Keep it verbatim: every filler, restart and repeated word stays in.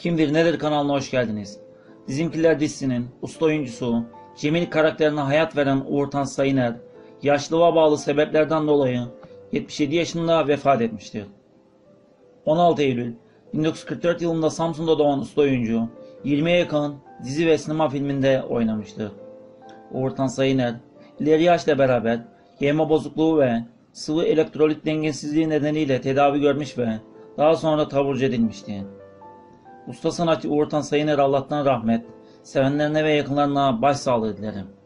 Kimdir Nedir kanalına hoş geldiniz. Bizimkiler dizisinin usta oyuncusu, Cemil karakterine hayat veren Uğur Tansu Sayıner, yaşlılığa bağlı sebeplerden dolayı yetmiş yedi yaşında vefat etmiştir. on altı Eylül bin dokuz yüz kırk dört yılında Samsun'da doğan usta oyuncu, yirmiye yakın dizi ve sinema filminde oynamıştır. Uğur Tansu Sayıner, ileri yaşla beraber yeme bozukluğu ve sıvı elektrolit dengesizliği nedeniyle tedavi görmüş ve daha sonra taburcu edilmişti. Usta sanatçı Uğur Tansu Sayıner'e Allah'tan rahmet, sevenlerine ve yakınlarına başsağlığı dilerim.